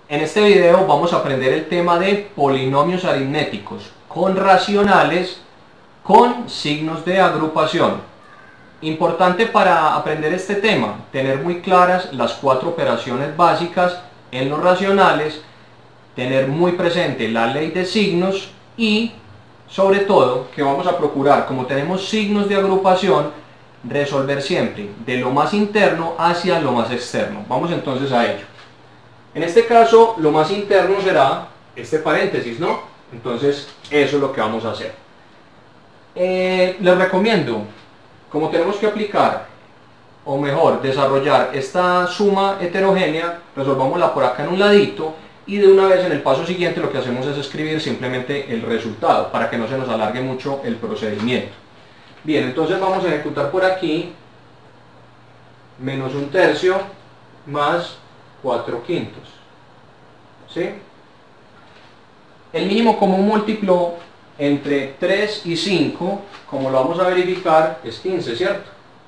En este video vamos a aprender el tema de polinomios aritméticos con racionales con signos de agrupación. Importante para aprender este tema, tener muy claras las 4 operaciones básicas en los racionales, tener muy presente la ley de signos y, sobre todo, que vamos a procurar, como tenemos signos de agrupación, resolver siempre de lo más interno hacia lo más externo. Vamos entonces a ello. En este caso, lo más interno será este paréntesis, ¿no? Entonces, eso es lo que vamos a hacer. Les recomiendo, como tenemos que aplicar, o mejor, desarrollar esta suma heterogénea, resolvámosla por acá en un ladito, y de una vez en el paso siguiente lo que hacemos es escribir simplemente el resultado, para que no se nos alargue mucho el procedimiento. Bien, entonces vamos a ejecutar por aquí, menos 1/3 más 4/5. ¿Sí? El mínimo común múltiplo entre 3 y 5, como lo vamos a verificar, es 15, ¿cierto?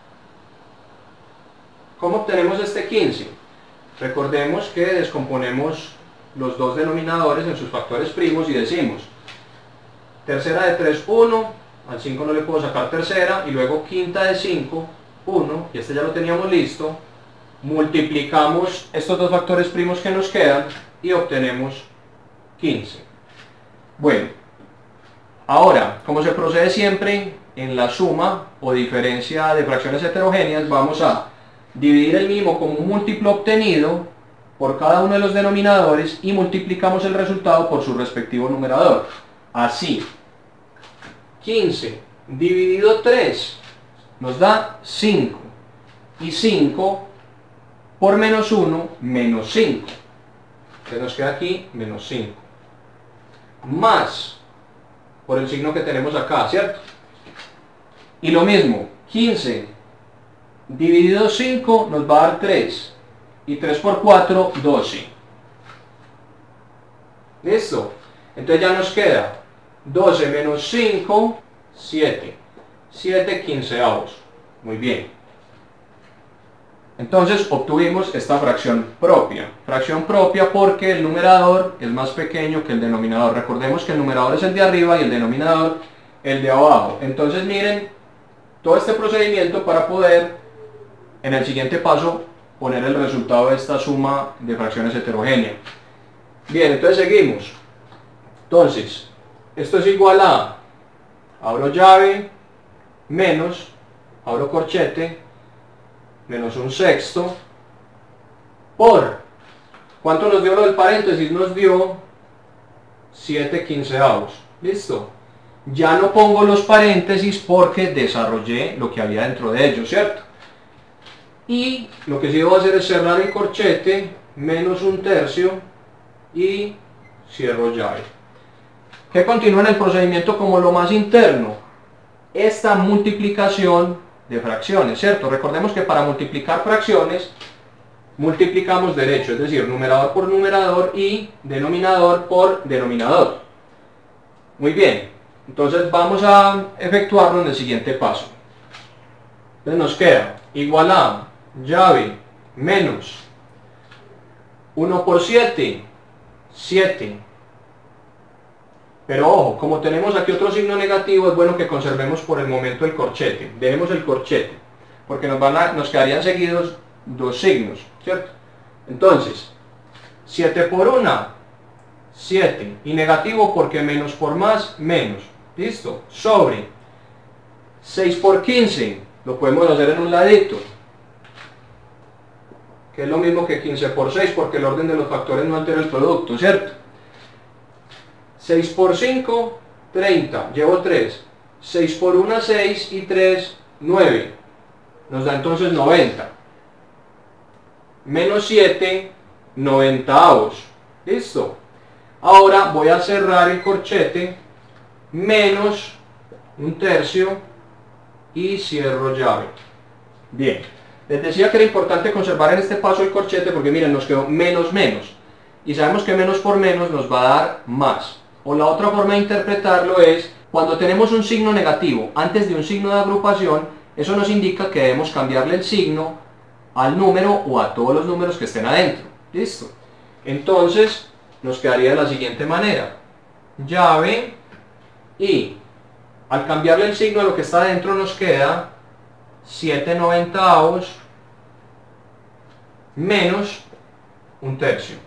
¿Cómo obtenemos este 15? Recordemos que descomponemos los dos denominadores en sus factores primos y decimos tercera de 3, 1, al 5 no le puedo sacar tercera, y luego quinta de 5, 1, y este ya lo teníamos listo. Multiplicamos estos dos factores primos que nos quedan y obtenemos 15. Bueno, ahora, como se procede siempre en la suma o diferencia de fracciones heterogéneas, vamos a dividir el mínimo común múltiplo obtenido por cada uno de los denominadores y multiplicamos el resultado por su respectivo numerador. Así, 15 dividido 3 nos da 5, y 5 por menos 1, menos 5. Entonces nos queda aquí menos 5. Más, por el signo que tenemos acá, ¿cierto? Y lo mismo, 15 dividido 5 nos va a dar 3. Y 3 por 4, 12. ¿Listo? Entonces ya nos queda 12 menos 5, 7. 7 quinceavos. Muy bien. Entonces obtuvimos esta fracción propia. Fracción propia porque el numerador es más pequeño que el denominador. Recordemos que el numerador es el de arriba y el denominador el de abajo. Entonces miren todo este procedimiento para poder en el siguiente paso poner el resultado de esta suma de fracciones heterogéneas. Bien, entonces seguimos. Entonces, esto es igual a, abro llave, menos, abro corchete, menos 1/6, por, ¿cuánto nos dio lo del paréntesis? Nos dio 7 quinceavos. ¿Listo? Ya no pongo los paréntesis porque desarrollé lo que había dentro de ellos, ¿cierto? Y lo que sí debo hacer es cerrar el corchete, menos 1/3, y cierro llave. ¿Qué continúa en el procedimiento como lo más interno? Esta multiplicación de fracciones, ¿cierto? Recordemos que para multiplicar fracciones multiplicamos derecho, es decir, numerador por numerador y denominador por denominador. Muy bien, entonces vamos a efectuarlo en el siguiente paso. Entonces nos queda igual a llave menos 1 por 7, 7. Pero ojo, como tenemos aquí otro signo negativo, es bueno que conservemos por el momento el corchete. Dejemos el corchete, porque nos quedarían seguidos dos signos, ¿cierto? Entonces, 7 por 1, 7. Y negativo porque menos por más, menos. ¿Listo? Sobre 6 por 15. Lo podemos hacer en un ladito, que es lo mismo que 15 por 6, porque el orden de los factores no altera el producto, ¿cierto? 6 por 5, 30, llevo 3. 6 por 1, 6, y 3, 9. Nos da entonces 90. Menos 7, 90avos. ¿Listo? Ahora voy a cerrar el corchete, menos 1/3, y cierro llave. Bien. Les decía que era importante conservar en este paso el corchete porque miren, nos quedó menos menos. Y sabemos que menos por menos nos va a dar más. O la otra forma de interpretarlo es, cuando tenemos un signo negativo antes de un signo de agrupación, eso nos indica que debemos cambiarle el signo al número o a todos los números que estén adentro. ¿Listo? Entonces nos quedaría de la siguiente manera: llave, y al cambiarle el signo a lo que está dentro nos queda 7/90 menos 1/3.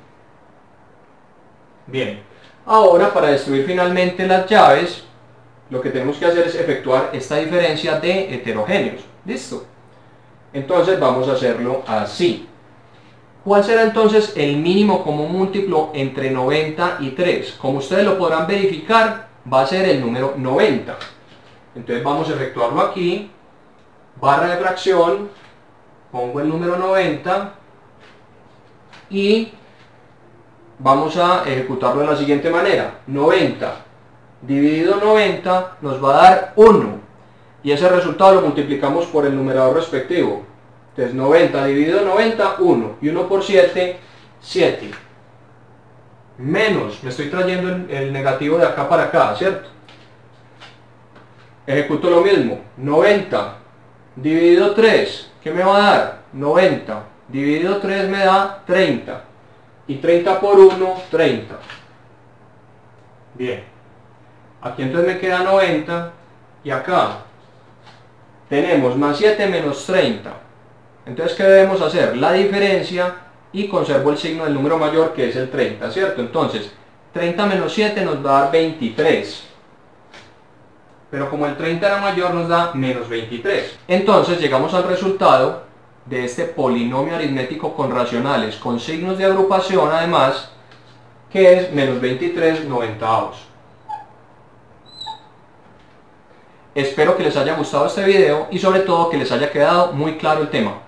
Bien, ahora para destruir finalmente las llaves, lo que tenemos que hacer es efectuar esta diferencia de heterogéneos. ¿Listo? Entonces vamos a hacerlo así. ¿Cuál será entonces el mínimo común múltiplo entre 90 y 3? Como ustedes lo podrán verificar, va a ser el número 90. Entonces vamos a efectuarlo aquí. Barra de fracción, pongo el número 90 y vamos a ejecutarlo de la siguiente manera: 90 dividido 90 nos va a dar 1, y ese resultado lo multiplicamos por el numerador respectivo. Entonces 90 dividido 90, 1, y 1 por 7, 7. Menos, me estoy trayendo el negativo de acá para acá, ¿cierto? Ejecuto lo mismo: 90 dividido 3, ¿qué me va a dar? 90 dividido 3 me da 30, y 30 por 1, 30. Bien, aquí entonces me queda 90, y acá tenemos más 7 menos 30. Entonces, ¿qué debemos hacer? La diferencia, y conservo el signo del número mayor, que es el 30, ¿cierto? Entonces 30 menos 7 nos va a dar 23, pero como el 30 era mayor nos da menos 23. Entonces llegamos al resultado de este polinomio aritmético con racionales, con signos de agrupación además, que es menos 23/90. Espero que les haya gustado este video y sobre todo que les haya quedado muy claro el tema.